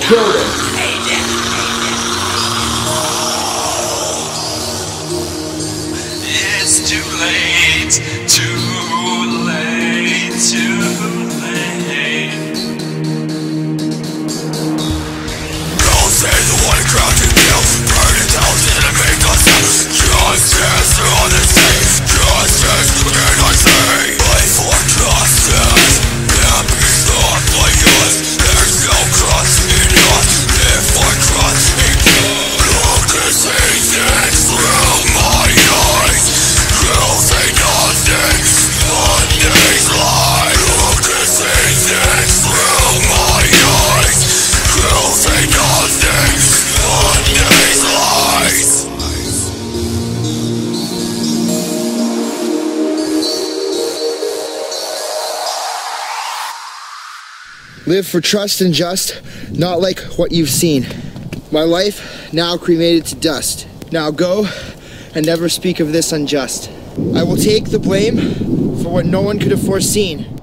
killed him. It's too late, too late, too late. Don't say the one crowd to kill, burning down to make us justice on the sea, justice can I say? Wait for justice, and be thought like us. There's no trust in us, if I trust in you. Look to see things through my eyes. You'll say nothing, but these lies. Look to see things through my eyes. You'll say nothing, but these lies. Live for trust and just, not like what you've seen. My life now cremated to dust. Now go and never speak of this unjust. I will take the blame for what no one could have foreseen.